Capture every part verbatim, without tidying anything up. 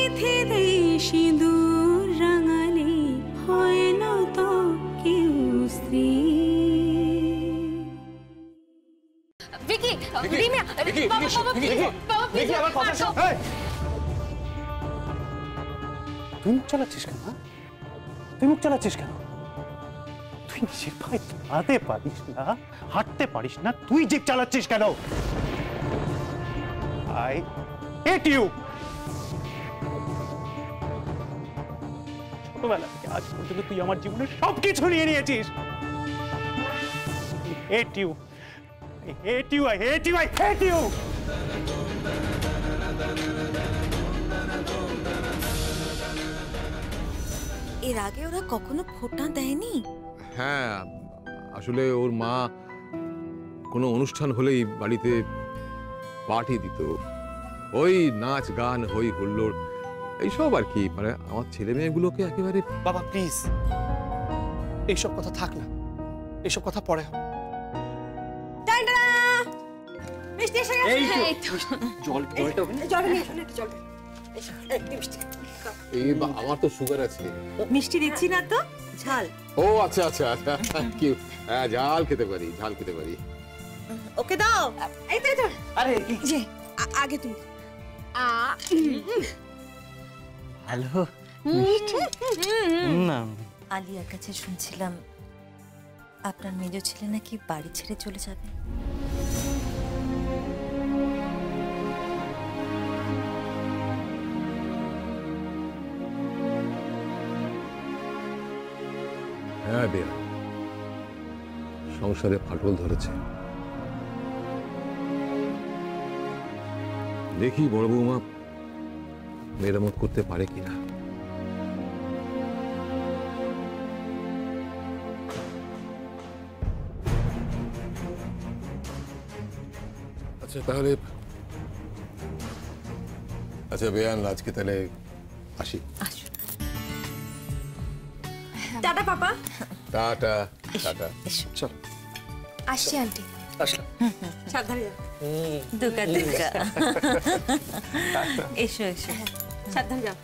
চিঠিতে সিঁদুর রাঙালে হয় না তো কেউ স্ত্রী। ভিকি, রিমিয়া, বাবা বাবা বাবা ভিকি আমার কথা শোন। এই তুই মুখ চালাচ্ছিস কেন? তুই মুখ চালাচ্ছিস কেন? তুই নিজের পায়ে দাঁড়াতে পারিস না, হাঁটতে পারিস না, তুই জিপ চালাচ্ছিস কেন? I hate you. ছোটবেলা থেকে আজ পর্যন্ত তুই আমার জীবনের সবকিছু নিয়ে নিয়েছিস। Hate you, I hate you, I hate you, I hate you! এর আগে ওরা কখনো ফোঁটা দেয়নি? হ্যাঁ, আসলে ওর মা কোনো অনুষ্ঠান হলেই বাড়িতে পার্টি দিত, ওই নাচ গান হই হুল্লোড় এইসব আর কি। মানে আমার ছেলে মেয়েগুলোকে একেবারে। বাবা প্লিজ এইসব কথা থাক না, এইসব কথা পরে হবে। আমার তো সুগার আছে। মিষ্টি দিচ্ছি না তো, ঝাল। ও আচ্ছা আচ্ছা আচ্ছা, থ্যাংক ইউ। হ্যাঁ ঝাল খেতে পারি, ঝাল খেতে পারি। ওকে দাও। এই তো এই তো। আরে যে আগে তুমি। হ্যালো না, আলিয়ার কাছে শুনছিলাম আপনার মেজো ছেলে নাকি বাড়ি ছেড়ে চলে যাবে। হ্যাঁ বেয়া, সংসারে ফাটল ধরেছে। দেখি বড় বৌমা মেরামত করতে পারে কিনা। আচ্ছা তাহলে, আচ্ছা বেয়ান আজকে তাহলে আসি। Tata papa. Tata tata. চল আসছি আন্টি। আসলাম। সাবধানে যাও। দুকা দুকা। এসো এসো, সাবধানে যাও।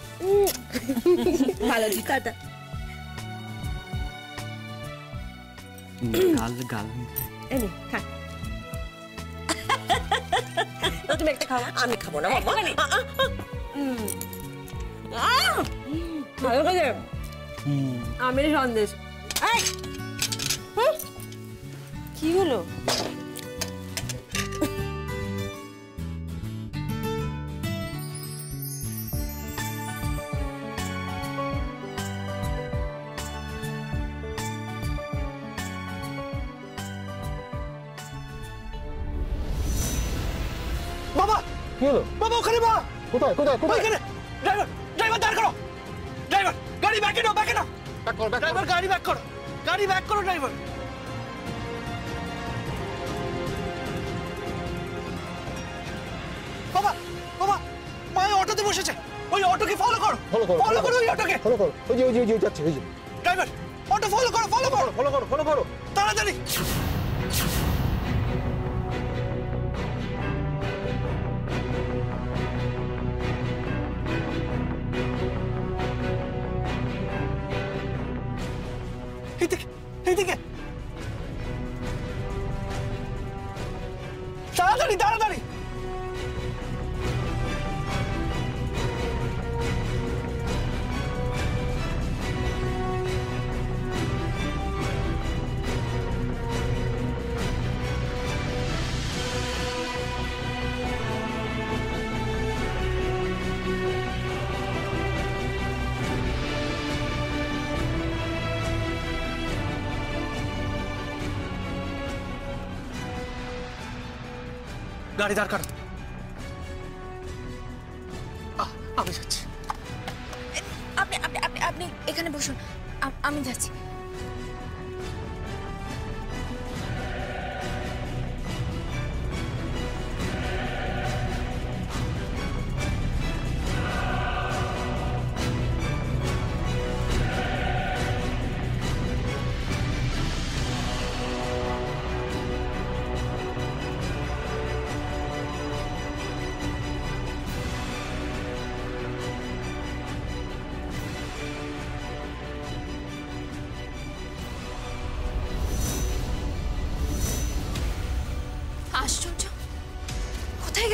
ভালো টাটা। গাল গাল এই নে খা। তুমি একটা খাও, আমি খাবো না বাবা। ভালো করে আমের সন্দেশ। কি হলো? বাবা কি হলো? বাবা ওখানে বাবা। কোথায় কোথায় কোথায়? ওখানে ড্রাইভার, ড্রাইভার দাঁড় করো। ড্রাইভার গাড়ি ব্যাকে নাও, ব্যাকে নাও। ব্যাক করো, ব্যাক করো। ড্রাইভার গাড়ি ব্যাক করো, গাড়ি ব্যাক করো ড্রাইভার। বাবা বাবা মায়ের অটোতে বসেছে, ওই অটোকে ফলো করো। ফলো করো, ফলো করো ওই অটোকে। ফলো করো। ওই যে ওই যে ওই যে যাচ্ছে, ওই যে। ড্রাইভার অটো ফলো করো, ফলো করো, ফলো করো, ফলো করো। তাড়াতাড়ি। এইদিকে এইদিকে তাড়াতাড়ি তাড়াতাড়ি। গাড়ি দাঁড় কর। আমি যাচ্ছি। আপনি আপনি আপনি আপনি এখানে বসুন, আমি যাচ্ছি।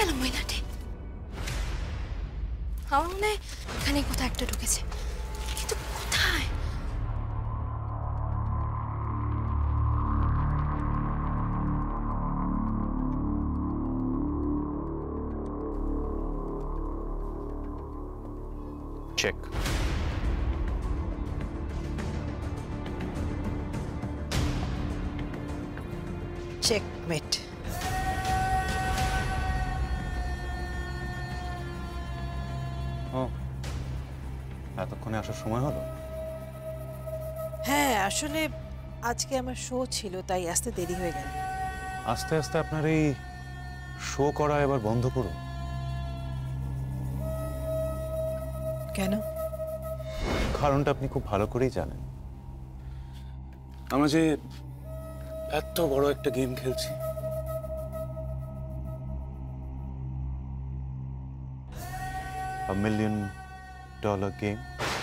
গেল মহিলাটি? আমার মনে হয় এখানে কোথাও একটা ঢুকেছে, কিন্তু কোথায়? চেক। চেকমেট। ও, এতক্ষণে আসার সময় হলো? হ্যাঁ, আসলে আজকে আমার শো ছিল, তাই আসতে দেরি হয়ে গেল। আস্তে আস্তে আপনার এই শো করা এবার বন্ধ করুন। কেন? কারণটা আপনি খুব ভালো করেই জানেন। আমরা যে এত বড় একটা গেম খেলছি, a million dollar game.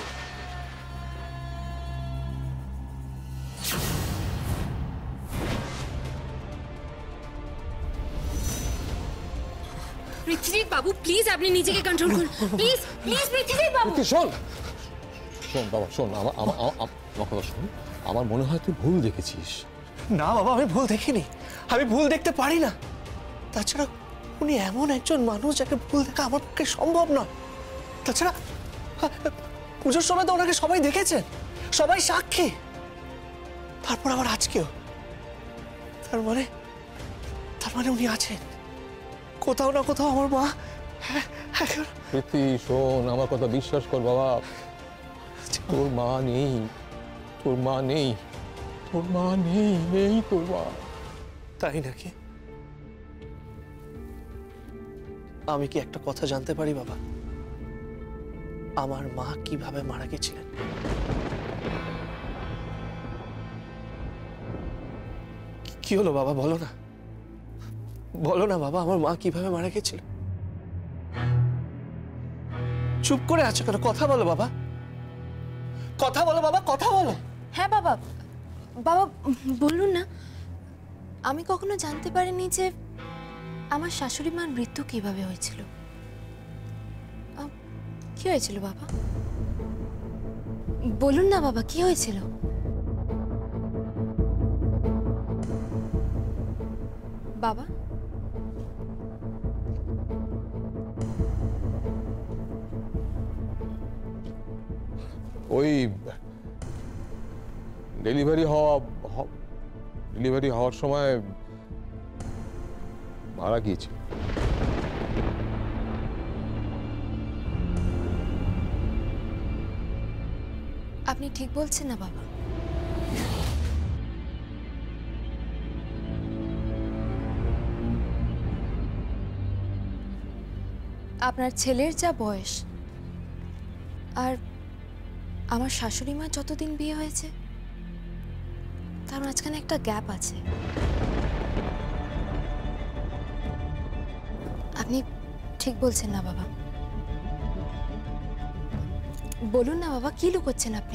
Prithwijit Babu please আপনি নিজেকে কন্ট্রোল করুন, প্লিজ প্লিজ পৃথ্বীজিৎ বাবু। শোন শোন বাবা, শোন আমার আমার আমার কথা শোন। আমার মনে হয় তুই ভুল দেখেছিস। না বাবা, আমি ভুল দেখিনি, আমি ভুল দেখতে পারি না। তাছাড়া উনি এমন একজন মানুষ যাকে ভুল দেখা আমার পক্ষে সম্ভব নয়। তাছাড়া পুজোর সময় তো ওনাকে সবাই দেখেছেন, সবাই সাক্ষী। তারপর আবার আজকেও। তার মানে তার মানে উনি আছেন কোথাও না কোথাও। আমার মা পৃথ্বী শোন, আমার কথা বিশ্বাস কর বাবা, তোর মা নেই, তোর মা নেই, তোর মা নেই, নেই তোর মা। তাই নাকি? আমি কি একটা কথা জানতে পারি বাবা, আমার মা কিভাবে মারা গেছিলেন? কি হলো বাবা, বলো না, বলো না বাবা, আমার মা কিভাবে মারা গেছিল? চুপ করে আছো কেন? কথা বলো বাবা, কথা বলো বাবা, কথা বলো। হ্যাঁ বাবা, বাবা বলুন না। আমি কখনো জানতে পারিনি যে আমার শাশুড়ি মার মৃত্যু কিভাবে হয়েছিল। কি হয়েছিল বাবা? বলুন না বাবা, কি হয়েছিল? বাবা ওই ডেলিভারি হওয়া ডেলিভারি হওয়ার সময় মারা গিয়েছিল। আপনি ঠিক বলছেন না বাবা? আপনার ছেলের যা বয়স আর আমার শাশুড়ি মা যতদিন বিয়ে হয়েছে তার মাঝখানে একটা গ্যাপ আছে। আপনি ঠিক বলছেন না বাবা? বলুন না বাবা, কি লুকোচ্ছেন আপনি?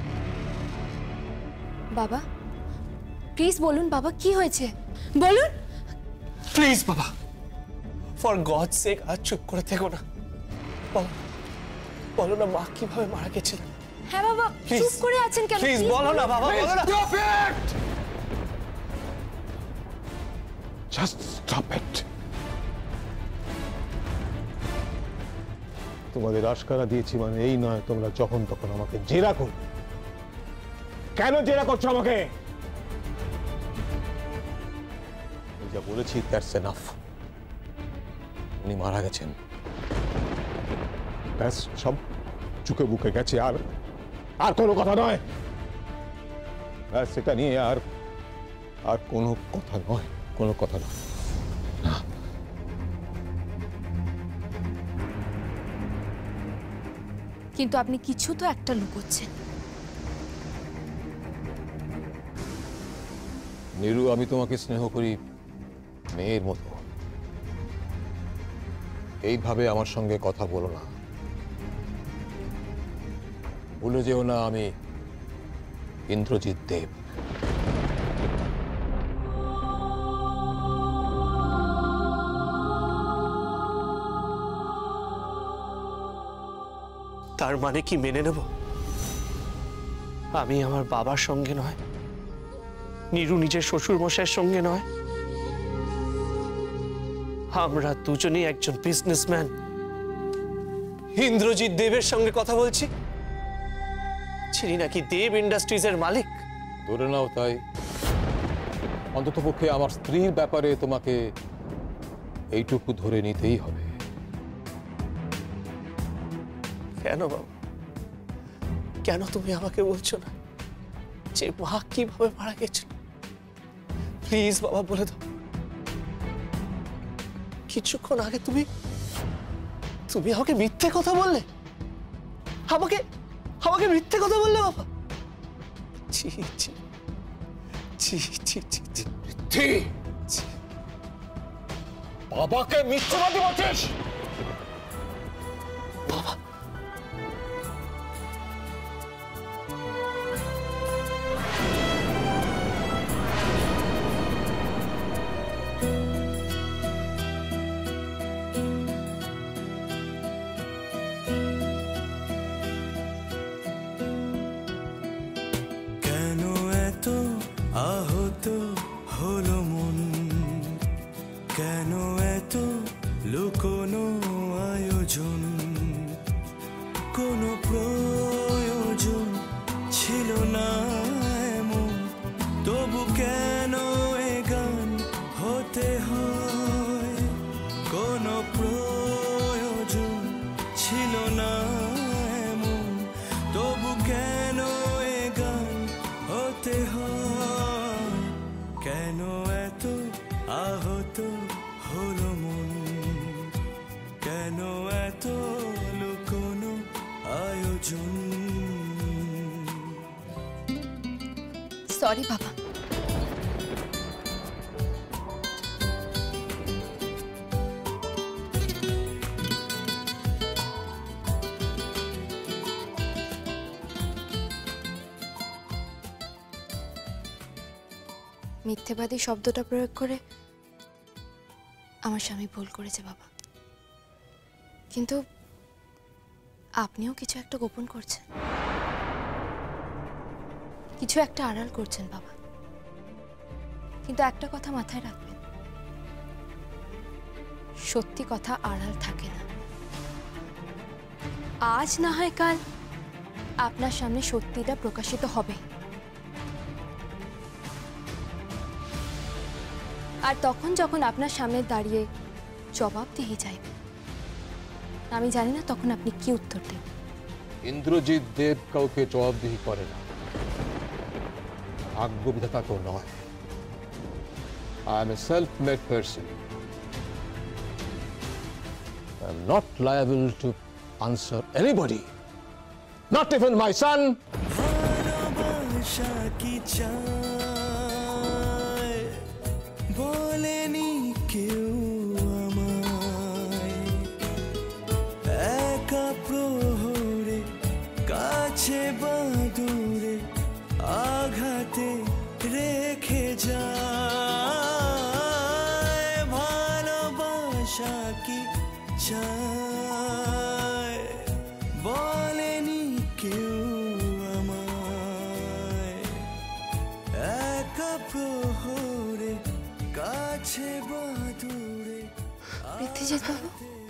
বাবা প্লিজ বলুন বাবা, কি হয়েছে বলুন। প্লিজ বাবা, ফর গড সেক আর চুপ করে থেকো না। বলো, বলো না মা কিভাবে মারা গেছিলেন। হ্যাঁ বাবা, চুপ করে আছেন কেন? প্লিজ বলো না বাবা, বলো না। Stop it! Just stop it! তোমাদের আশকারা দিয়েছি মানে এই নয় তোমরা যখন তখন আমাকে জেরা করবে। কেন জেরা করছো আমাকে? যা বলেছি দ্যাটস এনাফ। উনি মারা গেছেন, ব্যাস সব চুকে বুকে গেছে, আর আর কোনো কথা নয়। ব্যাস সেটা নিয়ে আর আর কোনো কথা নয়, কোনো কথা নয়। না, কিন্তু আপনি কিছু তো একটা লুকোচ্ছেন। নিরু, আমি তোমাকে স্নেহ করি মেয়ের মতো। এইভাবে আমার সঙ্গে কথা বলো না। ভুলে যেও না আমি ইন্দ্রজিৎ দেব। তার মানে কি মেনে নেব আমি আমার বাবার সঙ্গে নয়, নীরু নিজের শ্বশুর মশাইয়ের সঙ্গে নয়, আমরা দুজনেই একজন বিজনেসম্যান ইন্দ্রজিৎ দেবের সঙ্গে কথা বলছি, যিনি নাকি দেব ইন্ডাস্ট্রিজের মালিক। ধরে নাও তাই, অন্ততপক্ষে আমার স্ত্রীর ব্যাপারে তোমাকে এইটুকু ধরে নিতেই হবে। কেন বাবা, কেন তুমি আমাকে বলছো না যে মা কিভাবে মারা গেছে? প্লিজ বাবা বলে দাও। কিছুক্ষণ আগে তুমি তুমি আমাকে মিথ্যে কথা বললে, আমাকে আমাকে মিথ্যে কথা বললে বাবা। ছি ছি ছি ছি ছি ছি ছি। বাবাকে মিথ্যাবাদী বলছিস? বাবা আহত হলো মন, কেন এত লুকোনো আয়োজন, কোনো প্রয়োজন ছিল না এমন, তবু কেন এ গান হতে হয়, কোনো প্রয়োজন ছিল না এমন, তবু কেন এ গান হতে হয়, কেন এত আহত হলো মন, কেন এত লুকোনো আয়োজন। সরি বাবা, মিথ্যেবাদী শব্দটা প্রয়োগ করে আমার স্বামী ভুল করেছে বাবা, কিন্তু আপনিও কিছু একটা গোপন করছেন, কিছু একটা আড়াল করছেন বাবা। কিন্তু একটা কথা মাথায় রাখবেন, সত্যি কথা আড়াল থাকে না। আজ না হয় কাল আপনার সামনে সত্যিটা প্রকাশিত হবে, আর তখন যখন আপনার সামনে দাঁড়িয়ে জবাবদিহি চাইবে, আমি জানি না তখন আপনি কি উত্তর দেবেন। ইন্দ্রজিৎ দেব কাউকে জবাবদিহি করে না, ভাগ্য বিধাতা তো নয়। I am a self-made person. I am not liable to answer anybody, not even my son. ভালোবাসা কি চায় বলেনি কেউ আমায়, একা প্রহরে কাছে বাদুরে আঘাতে রেখে যায়, ভালোবাসা কি চায় বলেনি কেউ আমায়, একা প্রহরে কাছে বাদুরে পৃথ্বীজিৎ বাবু,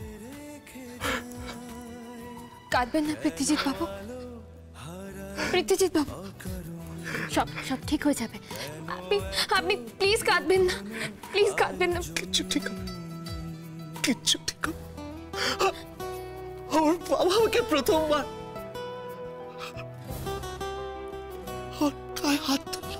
কাঁদবেন না পৃথ্বীজিৎ বাবু, পৃথ্বীজিৎ বাবু, সব সব ঠিক হয়ে যাবে। আপনি আপনি প্লিজ কাঁদবেন না, প্লিজ কাঁদবেন না। কিচ্ছু ঠিক হবে, কিচ্ছু ঠিক হবে। আমার বাবা আমাকে প্রথমবার ওর গায়ে হাত তুলল,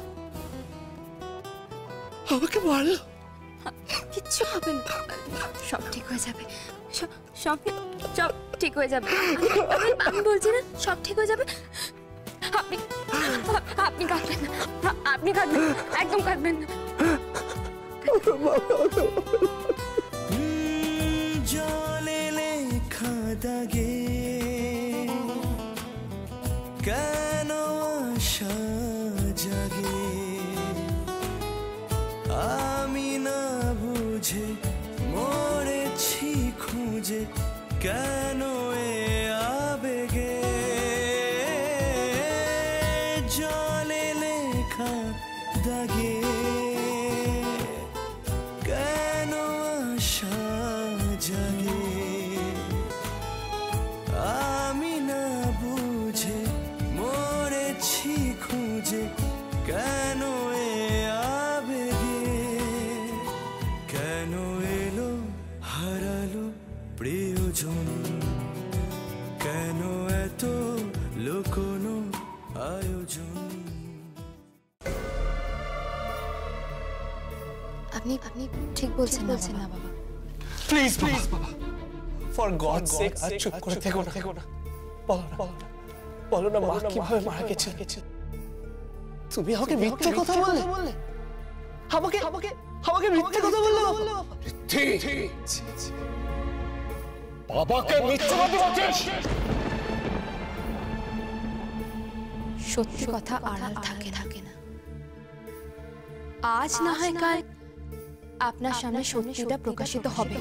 আমাকে মারলো। কিচ্ছু হবে না, সব ঠিক হয়ে যাবে, সব সব সব ঠিক হয়ে যাবে। আমি আমি বলছি না সব ঠিক হয়ে যাবে। আপনি আপনি কাঁদবেন না, আপনি কাঁদবেন না, একদম কাঁদবেন না। জলে লেখা দাগে কেন আশা জাগে, আমি না বুঝে মরেছি খুঁজে কেন এ আবেগে, জলে লেখা দাগে কেন আশা জাগে আমি না বুঝে মরেছি খুঁজে কেন এ আবেগে কেন এলো হারালো প্রিয়জন কেন এত লুকোনো আয়োজন আপনি আপনি ঠিক বলছেন বলছেন না বাবা প্লিজ প্লিজ বাবা ফর গড সেক আর চুপ করে থেকো না থেকো না বলো না বলো না বলো না মা কিভাবে মারা গেছে তুমি আমাকে মিথ্যে কথা বললে আমাকে আমাকে আমাকে মিথ্যে কথা বললে বাবাকে মিথ্যাবাদী বলছিস সত্যি কথা আড়াল থাকে থাকে না আজ না হয় কাল আপনার সামনে সত্যিটা প্রকাশিত হবে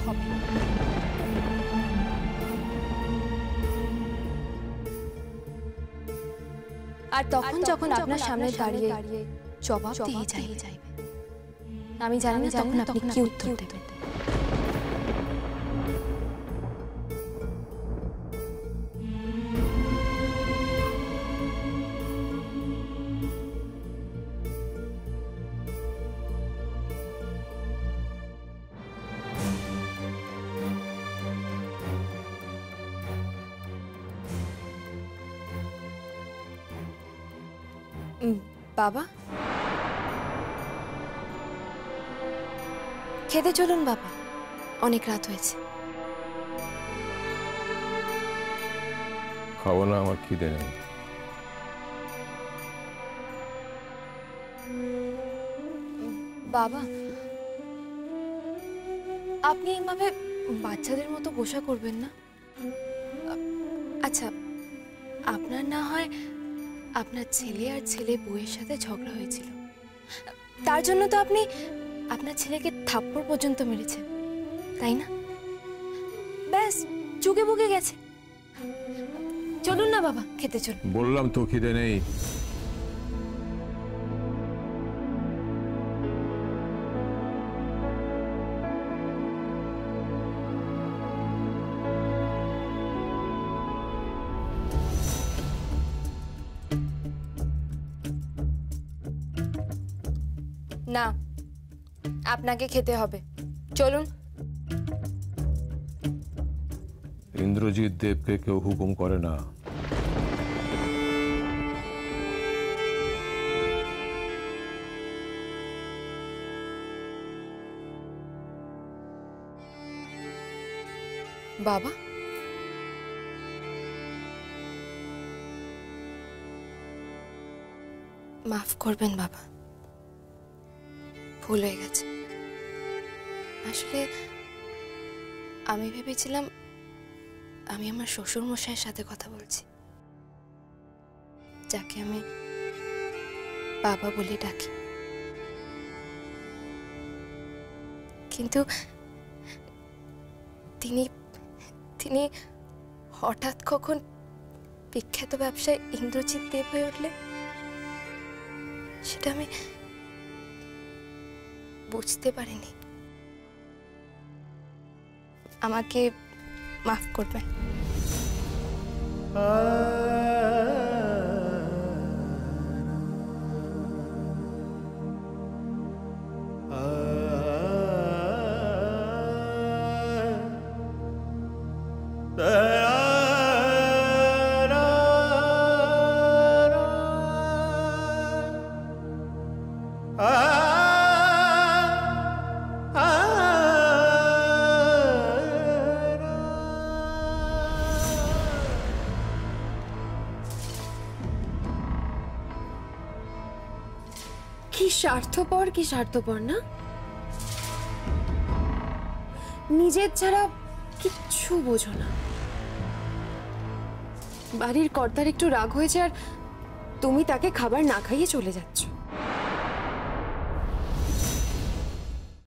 আর তখন যখন আপনার সামনে দাঁড়িয়ে জবাব দিয়ে যাইবে আমি জানি না তখন আপনি কি উত্তর দেবেন বাবা খেতে চলুন বাবা অনেক রাত হয়েছে খাবো না আমার খিদে নেই বাবা আপনি এইভাবে বাচ্চাদের মতো গোসা করবেন না আচ্ছা আপনার না হয় আপনার ছেলে আর ছেলে বউয়ের সাথে ঝগড়া হয়েছিল তার জন্য তো আপনি আপনার ছেলেকে থাপ্পড় পর্যন্ত মেরেছেন তাই না ব্যাস চুকে বুকে গেছে চলুন না বাবা খেতে চলুন বললাম তো খিদে নেই না আপনাকে খেতে হবে চলুন ইন্দ্রজিৎ দেবকে কেউ হুকুম করে না বাবা মাফ করবেন বাবা ভুল হয়ে গেছে আসলে আমি ভেবেছিলাম আমি আমার শ্বশুর মশাইয়ের সাথে কথা বলছি যাকে আমি বাবা বলে ডাকি কিন্তু তিনি তিনি হঠাৎ কখন বিখ্যাত ব্যবসায়ী ইন্দ্রজিৎ দেব হয়ে উঠলে সেটা আমি বুঝতে পারিনি আমাকে মাফ করবেন কি স্বার্থপর কি স্বার্থপর না নিজের ছাড়া কিচ্ছু বোঝো না বাড়ির কর্তার একটু রাগ হয়েছে আর তুমি তাকে খাবার না খাইয়ে চলে যাচ্ছ